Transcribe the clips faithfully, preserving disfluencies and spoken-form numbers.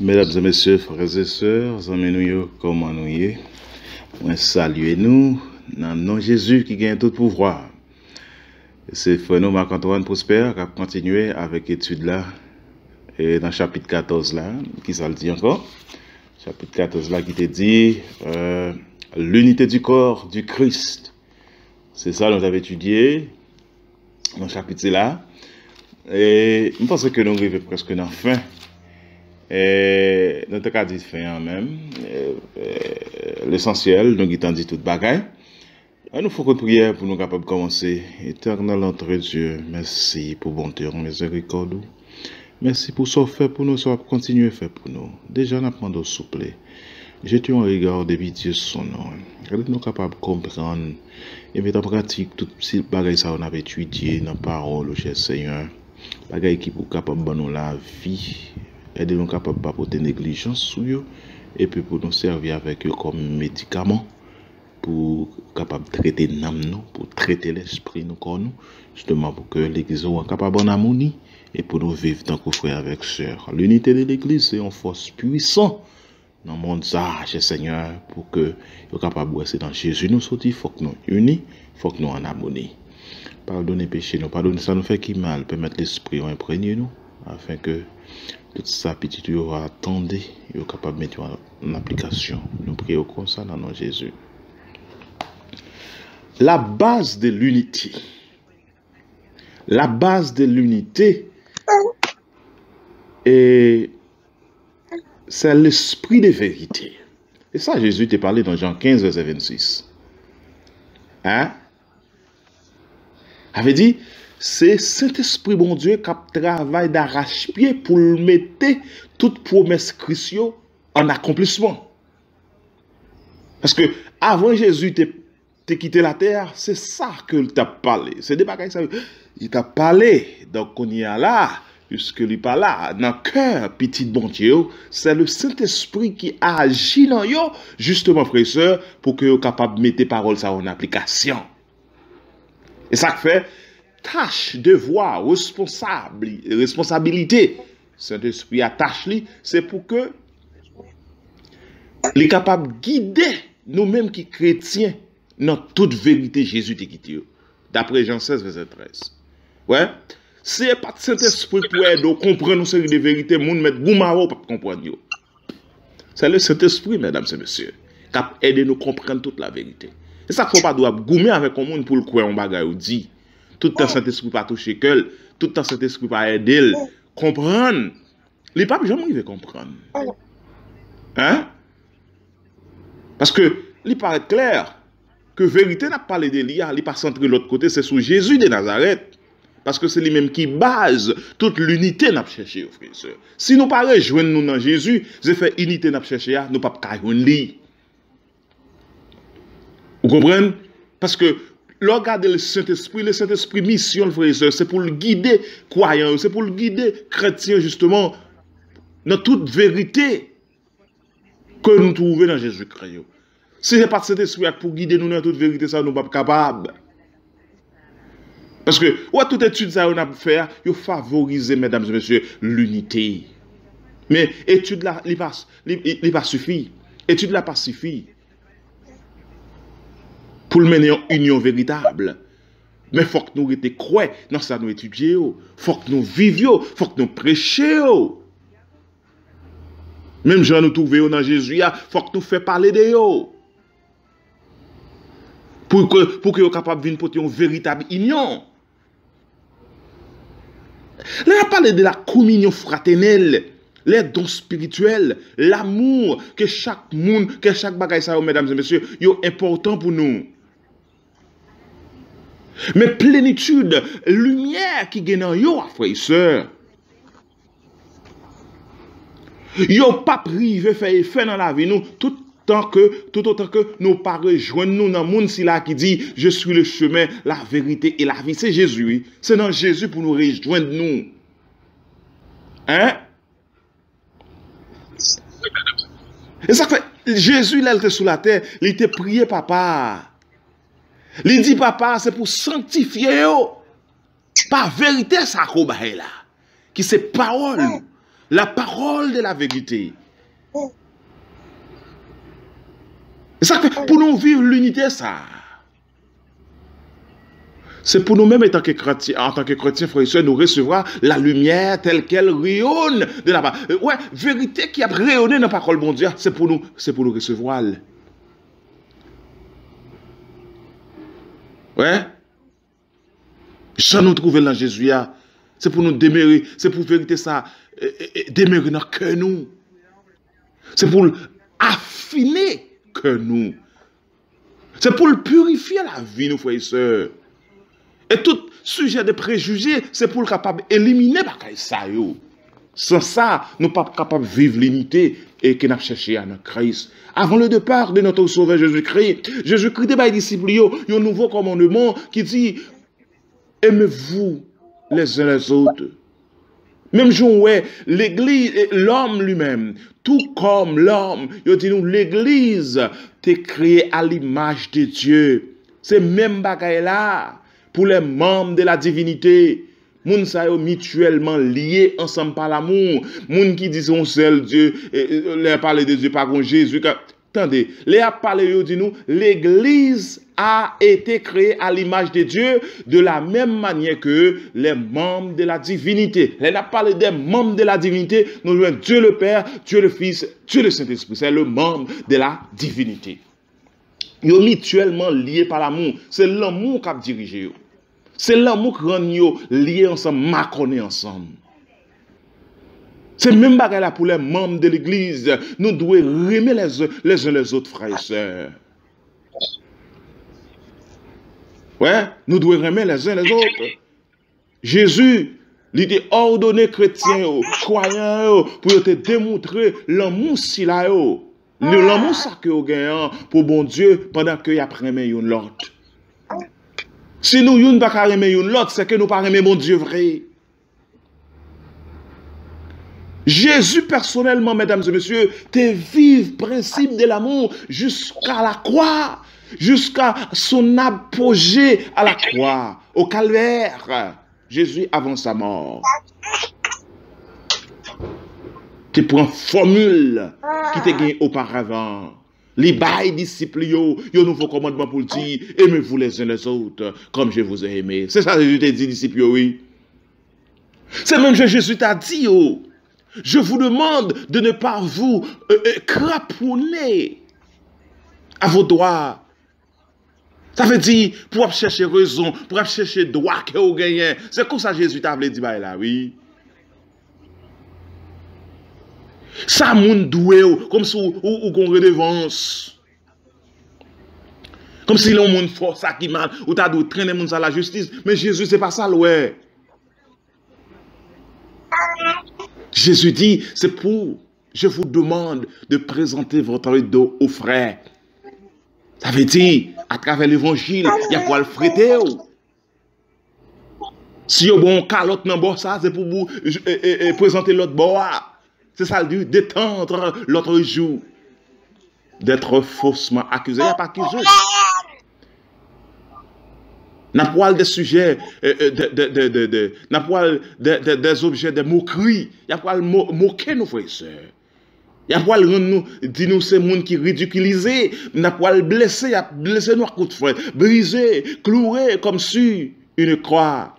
Mesdames et messieurs, frères et sœurs, amis, comment nous y est? Moi, saluez nous dans le nom de Jésus qui gagne tout pouvoir. C'est frère nous Marc-Antoine Prosper qui a continué avec l'étude là, et dans le chapitre quatorze là, qui ça le dit encore? Chapitre quatorze là qui te dit euh, l'unité du corps du Christ. C'est ça que nous avons étudié dans le chapitre là. Et je pense que nous arrivons presque dans la fin. Et notre cas dit fin même. L'essentiel, nous avons dit toute bagaille. Il nous faut que prière pour nous capables de commencer. Éternel notre Dieu, merci pour bonté et miséricorde. Merci pour ce fait pour nous, ça va continuer à faire pour nous. Déjà, nous demandons souple. Jetons un regard de pitié sur son nom. Nous sommes capables de comprendre et mettre en pratique tout ce bagaille ça on a étudié dans la parole, cher Seigneur. Bagaille qui pour capable de nous la vie. Aidez-nous capables de ne pas porter négligence sur eux et puis pour nous servir avec eux comme médicament pour capable de traiter nous, pour traiter l'esprit nous comme nous, justement pour que l'église soit capable en harmonie et pour nous vivre tant que frère avec sœur. L'unité de l'église c'est une force puissante dans le monde ça, cher Seigneur, pour que nous capable de rester dans Jésus nous sortir, il faut que nous unis, il faut que nous en harmonie. Pardonnez péché nous, pardonnez ça nous fait qui mal, permettre l'esprit imprégner nous afin que toute sa petite aura attendue, il est capable de mettre en application. Nous prions comme ça dans le nom de Jésus. La base de l'unité. La base de l'unité est c'est l'esprit de vérité. Et ça, Jésus t'a parlé dans Jean quinze, verset vingt-six. Hein? Avait dit, c'est Saint-Esprit, bon Dieu, qui travaille d'arrache-pied pour mettre toute promesse Christ en accomplissement. Parce que avant Jésus t'a quitté la terre, c'est ça qu'il t'a parlé. C'est des bagages, ça. Il t'a parlé. Donc, on y est là, puisque il n'est pas là. Dans le cœur, petit bon Dieu, c'est le Saint-Esprit qui agit dans yo, justement, frères et sœurs, pour que vous soyez capable de mettre les paroles ça en application. Et ça fait tâche, devoir, responsable, responsabilité. Saint-Esprit attache lui, c'est pour que il est capable de guider nous-mêmes qui chrétiens dans toute vérité Jésus t'a quitté. D'après Jean seize, verset treize. Ouais. Si pas de Saint-Esprit pour aider à comprendre une série de vérités, moun met goumaro pour comprendre. C'est le Saint-Esprit, mesdames et messieurs, qui a aidé nous comprendre toute la vérité. Et ça, il ne faut pas doit goumer avec un monde pour le croire en bagaille ou dit. Tout le temps, Saint-Esprit pas toucher qu'elle, tout le temps, Saint-Esprit pas aider, comprendre. Les papes, jamais ils veulent comprendre. Hein? Parce que, il paraît clair que vérité n'a pas parlé d'Elia, il pas centré de l'autre côté, c'est sur Jésus de Nazareth. Parce que c'est lui-même qui base toute l'unité n'a cherché, frères et sœurs. Si nous pas rejoindre nous dans Jésus, j'ai fait unité n'a cherché, nous pas rejoindre lui. Vous comprenez? Parce que regardez le Saint-Esprit, le Saint-Esprit mission, frères et sœurs, c'est pour le guider croyants, c'est pour le guider chrétiens justement dans toute vérité que nous trouvons dans Jésus-Christ. Si ce n'est pas de Saint-Esprit pour guider nous dans toute vérité, ça nous ne sommes pas capables. Parce que, ouais, toute étude ça on a faire, il faut favoriser, mesdames et messieurs, l'unité. Mais étude là, il ne pas suffit. Étude là pas suffit. Pour mener une union véritable. Mais il faut que nous croyons dans ça nous étudions. Il faut que nous vivions. Il faut que nous prêchions. Même si nous trouvons dans Jésus, il faut que nous fassions parler de eux. Pour que pour que nous soyons capables de venir porter une véritable union. Là, on a parlé de la communion fraternelle, les dons spirituels, l'amour que chaque monde, que chaque bagaille ça, mesdames et messieurs, est important pour nous. Mais plénitude, lumière qui gagne dans yo, frères et sœurs. Yo pas privé fait effet dans la vie nous tout tant que tout autant que nous pas rejoindre nous dans monde si là qui dit je suis le chemin, la vérité et la vie, c'est Jésus. C'est dans Jésus pour nous rejoindre nous. Hein? Et ça fait Jésus là il était sous la terre, il était prié papa. Il dit papa, c'est pour sanctifier yo. Par vérité ça qu'on là. Qui c'est parole. La parole de la vérité. Ça fait pour nous vivre l'unité, ça. C'est pour nous-mêmes, en tant que chrétiens, en tant que chrétiens, frères et sœurs, nous recevoir la lumière telle qu'elle rayonne de la parole. Ouais, vérité qui a rayonné dans la parole, bon Dieu, c'est pour nous, c'est pour nous recevoir. Ouais. Sans nous trouver dans Jésus, c'est pour nous demeurer, c'est pour vérité ça, demeurer dans que nous. C'est pour affiner que nous. C'est pour le purifier la vie, nous frères et sœurs. Et tout sujet de préjugés, c'est pour le capable d'éliminer ça. Sans ça, nous ne sommes pas capables de vivre l'unité et que nous cherchons à notre Christ. Avant le départ de notre Sauveur Jésus-Christ, Jésus-Christ dit à ses disciples, il y a un nouveau commandement qui dit aimez-vous les uns les autres. Même jour, l'église, l'homme lui-même, tout comme l'homme, il dit nous, l'église t'est créée à l'image de Dieu. C'est même bagaille là pour les membres de la divinité. Moun sa yo mutuellement liés ensemble par l'amour. Moun qui disent on seul Dieu, les parler de Dieu par Jésus. Attendez, les a parlé yo dit nous, l'église a été créée à l'image de Dieu de la même manière que les membres de la divinité. Les a parlé des membres de la divinité, nous jouons Dieu le Père, Dieu le Fils, Dieu le Saint-Esprit. C'est le membre de la divinité. Ils sont mutuellement liés par l'amour. C'est l'amour qui a dirigé. C'est l'amour qui rend nous liés ensemble, maconnés ensemble. C'est même bagarre là pour les membres de l'église. Nous devons aimer les, les uns les autres, frères et sœurs. Ouais, nous devons aimer les uns les autres. Jésus, il a ordonné chrétiens, croyants, pour te démontrer l'amour si là. L'amour ça que vous gagnez pour bon Dieu pendant que vous apprenez une l'autre. Si nous ne pas aimer une l'autre, c'est que nous ne pas aimer bon Dieu vrai. Jésus personnellement, mesdames et messieurs, te vive principe de l'amour jusqu'à la croix, jusqu'à son apogée à la croix, au calvaire. Jésus avant sa mort. Qui prend formule qui te gagne auparavant. Les bails disciples, yo, yo nouveau commandement pour le dire, aimez-vous les uns les autres comme je vous ai aimé. C'est ça que Jésus t'a dit, disciples, oui. C'est même que Jésus t'a dit, yo. Je vous demande de ne pas vous euh, euh, craponner à vos droits. Ça veut dire, pour chercher raison, pour chercher droit que vous gagnez. C'est comme ça que Jésus t'a dit, bah là, oui. Ça, moun doué, comme si ou qu'on redevance. Comme si l'on moun force ça qui mal, ou t'as dû traîner moun à la justice. Mais Jésus, c'est pas ça, ouais. Jésus dit, c'est pour, je vous demande de présenter votre dos aux frères. Ça veut dire, à travers l'évangile, il y a quoi le fréter. Si vous avez un calotte dans le ça, c'est pour vous présenter l'autre bois. C'est ça le but, d'étendre l'autre joue. D'être faussement accusé. Il n'y a pas accusé. N'a pas des sujets, de, de, de, de, de, n'a pas de, de, des objets de moquerie. Il n'y a pas moquer nos frères et sœurs. Il n'y a pas nous dire nous c'est monde qui ridiculisé. Il n'a pas blessé, il a blessé nous à coup de fouet, brisé, cloué comme sur une croix.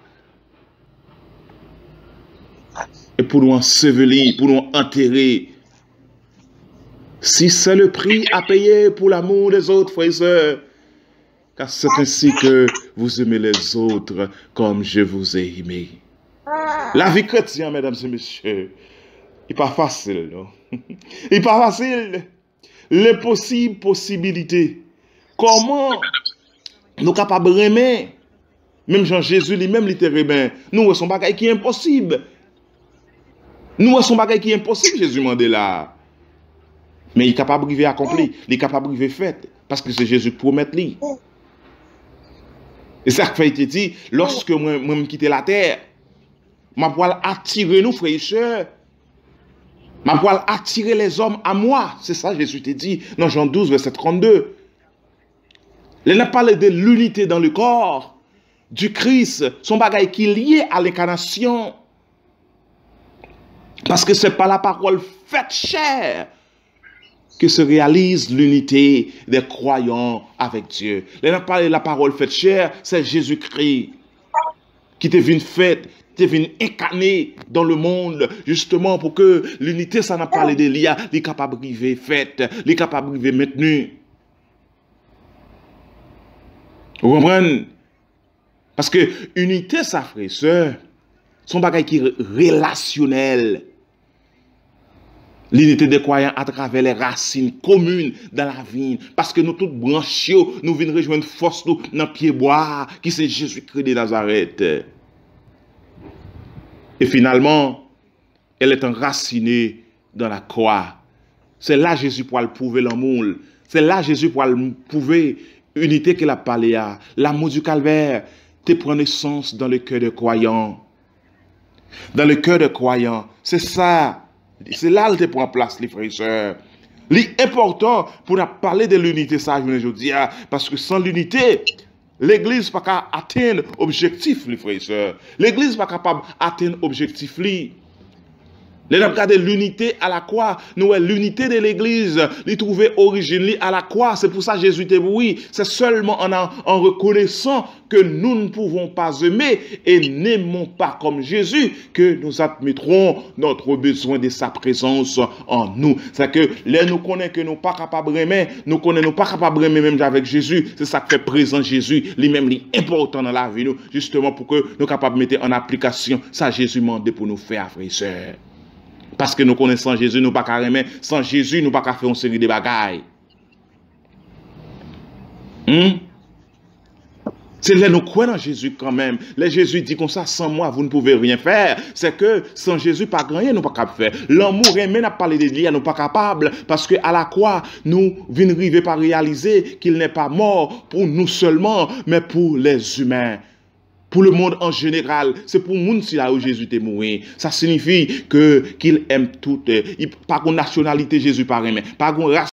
Et pour nous ensevelir, pour nous enterrer. Si c'est le prix à payer pour l'amour des autres frères et sœurs, car c'est ainsi que vous aimez les autres comme je vous ai aimé. La vie chrétienne, mesdames et messieurs, il n'est pas facile, non? Il n'est pas facile. Les possibles possibilités. Comment nous sommes capables de aimer? Même Jean-Jésus lui-même, il était aimé. Nous, son bagage qui est impossible. Nous, son bagage qui est impossible, Jésus Mandela. Mais il est capable de vivre accompli. Il est capable de vivre fait. Parce que c'est Jésus qui promet lui. Et ça fait été dit, lorsque moi, moi me quitter la terre, ma poil attirer nous, frères et sœurs. Ma poil attirer les hommes à moi. C'est ça Jésus t'a dit dans Jean douze, verset trente-deux. Il a parlé de l'unité dans le corps du Christ, son bagage qui est lié à l'incarnation. Parce que c'est par la parole faite chair que se réalise l'unité des croyants avec Dieu. Là, on parle de la parole faite chair, c'est Jésus-Christ qui te vient faite, te vient incarné dans le monde, justement pour que l'unité, ça n'a pas parlé de l'I A, les capables de vivre faite, les capables de vivre maintenu. Vous comprenez? Parce que unité, ça, frère et soeur, son bagage qui est relationnel. L'unité des croyants à travers les racines communes dans la vie. Parce que nous tous branchés, nous venons rejoindre force nous dans le pied bois, qui c'est Jésus-Christ de Nazareth. Et finalement, elle est enracinée dans la croix. C'est là Jésus pour le prouver l'amour. C'est là Jésus pour le prouver l'unité qu'il a parlé à. L'amour du calvaire te prend naissance dans le cœur des croyants. Dans le cœur des croyants. C'est ça. C'est là que tu prends place, les frères et sœurs. L'important pour nous parler de l'unité, ça, je veux dire, parce que sans l'unité, l'Église n'est pas capable d'atteindre l'objectif, les frères et sœurs. L'Église n'est pas capable d'atteindre l'objectif. Les gens regardent l'unité à la croix. Nous, l'unité de l'Église, les trouver origine à la croix. C'est pour ça que Jésus était oui. C'est seulement en, en reconnaissant que nous ne pouvons pas aimer et n'aimons pas comme Jésus que nous admettrons notre besoin de sa présence en nous. C'est que là, nous connaissons que nous ne sommes pas capables d'aimer, nous connaissons nous pas capables d'aimer même avec Jésus. C'est ça qui fait présent Jésus, lui-même, lui important dans la vie, nous, justement pour que nous soyons capables de mettre en application ça Jésus m'a demandé pour nous faire, frères et sœurs. Parce que nous connaissons Jésus, nous ne pouvons pas aimer. Sans Jésus, nous ne pouvons pas faire une série de bagailles. Hmm? C'est là nous croyons dans Jésus quand même. Là, Jésus dit comme ça, sans moi, vous ne pouvez rien faire. C'est que sans Jésus, pas grand rien, nous ne pouvons pas faire. L'amour, même n'a pas parlé de lui, nous ne sommes pas capables. Parce qu'à la croix, nous venons arriver par réaliser qu'il n'est pas mort pour nous seulement, mais pour les humains. Pour le monde en général, c'est pour le monde si là où Jésus est mort. Ça signifie que qu'il aime tout. Par contre, nationalité, Jésus pas aimé. Par contre, race